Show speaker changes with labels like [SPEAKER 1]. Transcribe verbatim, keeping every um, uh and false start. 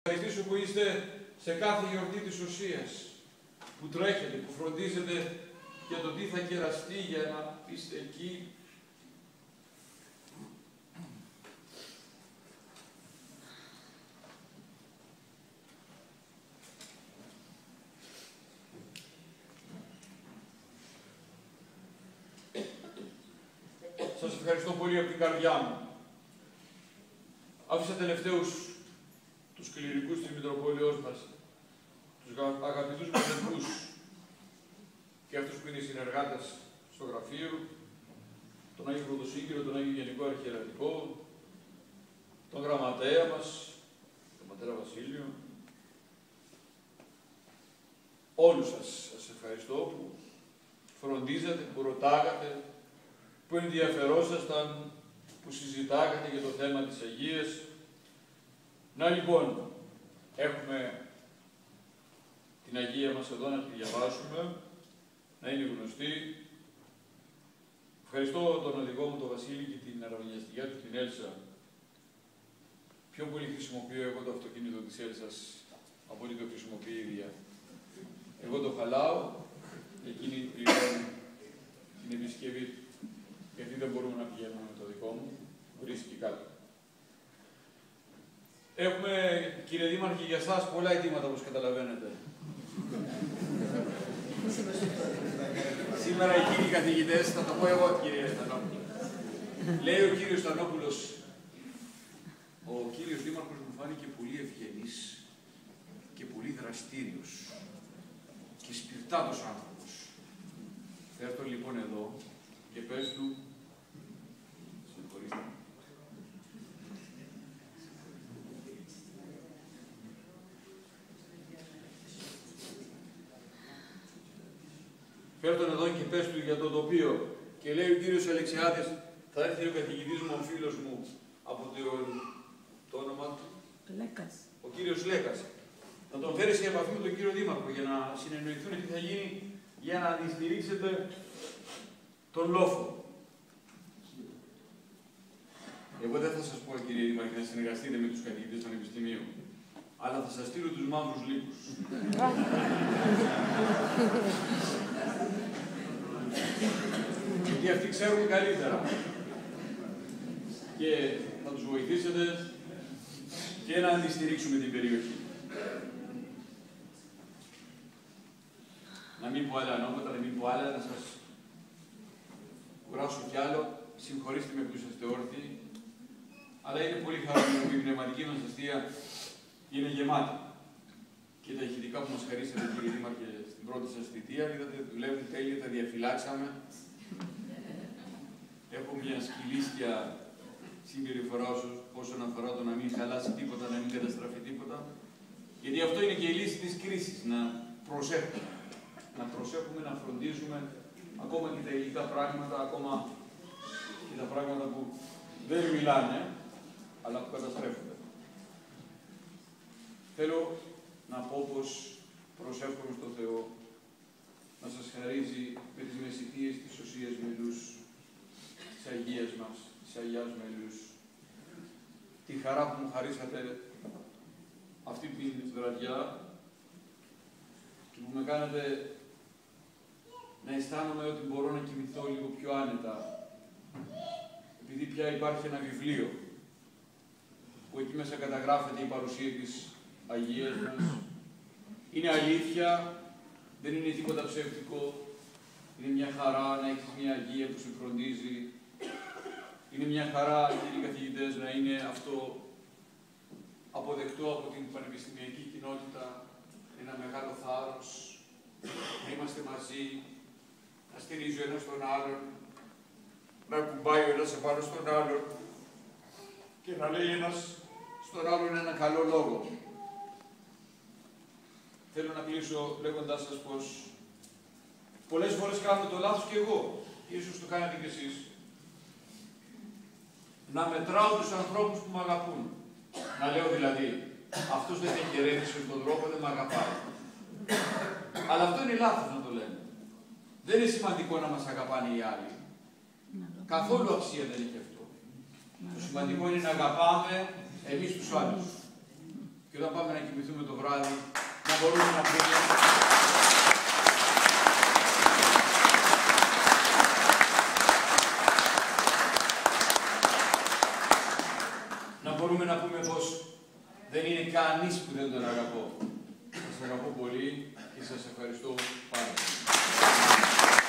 [SPEAKER 1] Ευχαριστήσω που είστε σε κάθε γιορτή της Οσίας, που τρέχετε, που φροντίζετε για το τι θα κεραστεί για να είστε εκεί. Σας ευχαριστώ πολύ από την καρδιά μου. Άφησα τελευταίους τους κληρικούς της Μητροπόλεως μας, τους αγαπητούς μαθητικούς και αυτούς που είναι συνεργάτες στο γραφείο, τον Άγιο Πρωτοσύγκυρο, τον Άγιο Γενικό Αρχιερατικό, τον γραμματέα μας, τον πατέρα Βασίλειο. Όλους σας, σας ευχαριστώ που φροντίζατε, που ρωτάγατε, που ενδιαφερόσασταν, που συζητάγατε για το θέμα της Αγίας. Να λοιπόν, έχουμε την Αγία μας εδώ να τη διαβάσουμε, να είναι γνωστή. Ευχαριστώ τον οδηγό μου, τον Βασίλη, και την αραβωνιαστικιά του, την Έλσα. Πιο πολύ χρησιμοποιώ εγώ το αυτοκίνητο της Έλσας από ό,τι το χρησιμοποιεί η ίδια. Εγώ το χαλάω, εκείνη πληρώνει την επισκευή, γιατί δεν μπορούμε να πηγαίνουμε με το δικό μου, βρίσκει κάτω. Έχουμε, κύριε Δήμαρχε, για σας πολλά αιτήματα, όπως καταλαβαίνετε. Σήμερα οι κύριοι καθηγητές, θα το πω εγώ, κύριε Στανόπουλο. Λέει ο κύριος Στανόπουλος, ο κύριος Δήμαρχος μου φάνηκε πολύ ευγενής και πολύ δραστήριος και σπιρτάτος άνθρωπος. Φέρ' τον λοιπόν εδώ και πες του, συγχωρήστε, φέρ' τον εδώ και πες του για το τοπίο. Και λέει ο κύριος Αλεξιάδης, θα έρθει ο καθηγητής μου, ο φίλος μου, από το, το όνομα του.
[SPEAKER 2] Λέκας.
[SPEAKER 1] Ο κύριος Λέκας. Θα τον φέρει σε επαφή με τον κύριο Δήμαρχο για να συνεννοηθούν τι θα γίνει για να αντιστηρίξετε τον λόφο. Εγώ δεν θα σας πω, κύριε Δήμαρχε, να συνεργαστείτε με τους καθηγητές του Πανεπιστημίου, αλλά θα σας στείλω τους μαύρους λύκους. Γιατί αυτοί ξέρουν καλύτερα. Και θα τους βοηθήσετε και να αντιστηρίξουμε την περιοχή. Να μην πω άλλα ονόματα, να μην πω άλλα, να σας κουράσω κι άλλο. Συγχωρήστε με που είσαστε όρθιοι, αλλά είναι πολύ χαρούμενο που η πνευματική μας αστεία είναι γεμάτη. Και τα ηχητικά που μας χαρίσατε, κύριε Δήμαρχε, στην πρώτη σας θητεία, είδατε, δουλεύουν τέλεια, τα διαφυλάξαμε. Έχω μια σκυλίστια συμπεριφορά όσον αφορά το να μην χαλάσει τίποτα, να μην καταστραφεί τίποτα. Γιατί αυτό είναι και η λύση της κρίσης, να προσέχουμε. Να προσέχουμε, να φροντίζουμε ακόμα και τα υλικά πράγματα, ακόμα και τα πράγματα που δεν μιλάνε, αλλά που καταστρέφονται. Θέλω να πω πως προσεύχομαι στο Θεό να σας χαρίζει με τις μεσητείες της Οσίας Μελούς, της Αγίας μας, της Αγιάς Μελούς, τη χαρά που μου χαρίσατε αυτή την βραδιά και που με κάνετε να αισθάνομαι ότι μπορώ να κοιμηθώ λίγο πιο άνετα, επειδή πια υπάρχει ένα βιβλίο που εκεί μέσα καταγράφεται η παρουσία της Αγίας μας. Είναι αλήθεια, δεν είναι τίποτα ψεύτικο. Είναι μια χαρά να έχεις μια Αγία που σε φροντίζει. Είναι μια χαρά, κύριοι καθηγητές, να είναι αυτό αποδεκτό από την πανεπιστημιακή κοινότητα, ένα μεγάλο θάρρος, να είμαστε μαζί, να στηρίζει ο ένας τον άλλον, να κουμπάει ο ένας επάνω στον άλλον και να λέει ένας στον άλλον ένα καλό λόγο. Θέλω να κλείσω λέγοντάς σας πως πολλές φορές κάνω το λάθος και εγώ, ίσως το κάνετε κι εσείς, να μετράω τους ανθρώπους που με αγαπούν. Να λέω δηλαδή, αυτός δεν με χαιρέτησε στον τρόπο, δεν με αγαπάει. Αλλά αυτό είναι λάθος να το λέμε. Δεν είναι σημαντικό να μας αγαπάνε οι άλλοι. Καθόλου αξία δεν έχει αυτό. Το σημαντικό είναι να αγαπάμε εμείς τους άλλους. και όταν πάμε να κοιμηθούμε το βράδυ, να μπορούμε να πούμε να μπορούμε να πούμε πως δεν είναι κανείς που δεν τον αγαπώ. Σας αγαπώ πολύ και σας ευχαριστώ πάρα πολύ.